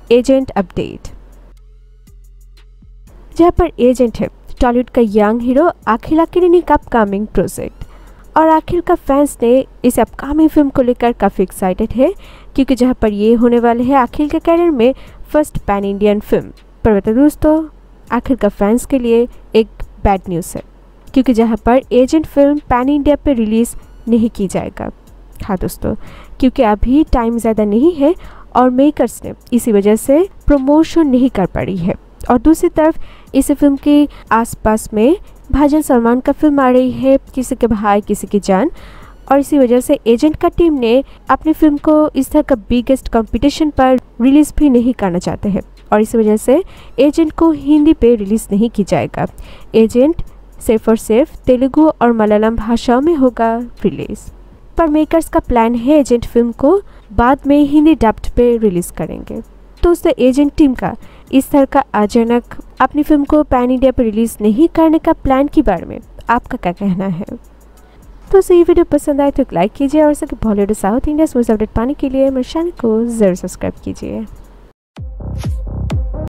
Agent update, जहाँ पर agent है टॉलीवुड का यंग हीरो अखिल अकेरीनी का अपकमिंग प्रोजेक्ट। और अखिल का फैंस ने इस अपकमिंग फिल्म को लेकर काफ़ी एक्साइटेड है, क्योंकि जहाँ पर ये होने वाले है अखिल के कैरियर में फर्स्ट पैन इंडियन फिल्म। पर बता दोस्तों, अखिल का फैंस के लिए एक बैड न्यूज़ है, क्योंकि जहाँ पर एजेंट फिल्म पैन इंडिया पे रिलीज़ नहीं की जाएगा। हाँ दोस्तों, क्योंकि अभी टाइम ज़्यादा नहीं है और मेकर्स ने इसी वजह से प्रमोशन नहीं कर पा रही है। और दूसरी तरफ इस फिल्म के आसपास में भाईजान सलमान का फिल्म आ रही है, किसी के भाई किसी की जान, और इसी वजह से एजेंट का टीम ने अपनी फिल्म को इस तरह का बिगेस्ट कंपटीशन पर रिलीज़ भी नहीं करना चाहते हैं, और इसी वजह से एजेंट को हिंदी पे रिलीज़ नहीं की जाएगा। एजेंट सिर्फ और सिर्फ तेलुगु और मलयालम भाषाओं में होगा रिलीज़। पर मेकर्स का प्लान है एजेंट फिल्म को बाद में हिंदी डब्ड पे रिलीज़ करेंगे। तो उससे एजेंट टीम का इस तरह का अचानक अपनी फिल्म को पैन इंडिया पर रिलीज़ नहीं करने का प्लान के बारे में आपका क्या कहना है? तो ये वीडियो पसंद आए तो लाइक कीजिए और सके Bollywood south India news update पाने के लिए मेरे चैनल को ज़रूर सब्सक्राइब कीजिए।